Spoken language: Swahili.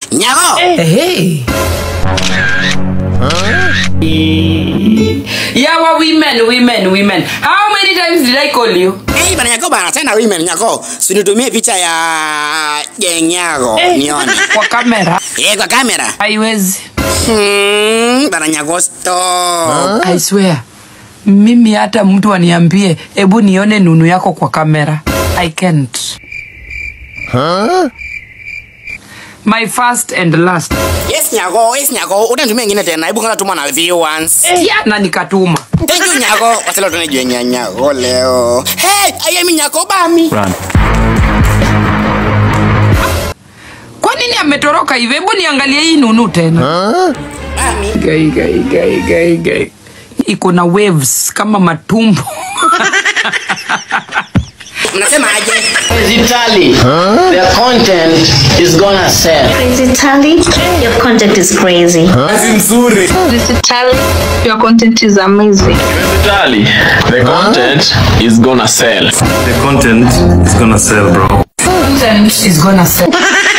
Nyako. Hey. Yeah, women. How many times did I call you? Hey, bana Nyako bana, tena women Nyako. Sinitumie picha ya Nyako. Nione. Kwa kamera. Kwa kamera. Haiwezi. Bana Nyako stop. I swear. Mimi hata mtu aniambie, hebu nione nunu yako kwa kamera. I can't. My first and last. Yes Nyako. Utanitumia nyingine tena. Hebu kwanza tuma na view once. Na nikatuma. Thank you Nyako. Wasela tunajua Nyako leo. Hey, I am Nyako bami. Run. Kwa nini ametoroka hivi? Hebu niangalie hii nunu tena. Bami. Gai. Iko na waves kama matumbo. Unasema aje? Digitally, their content is gonna sell. Digitally, your content is crazy. Digitally, your content is amazing. Digitally, the content is gonna sell. The content is gonna sell, bro. Content is gonna sell.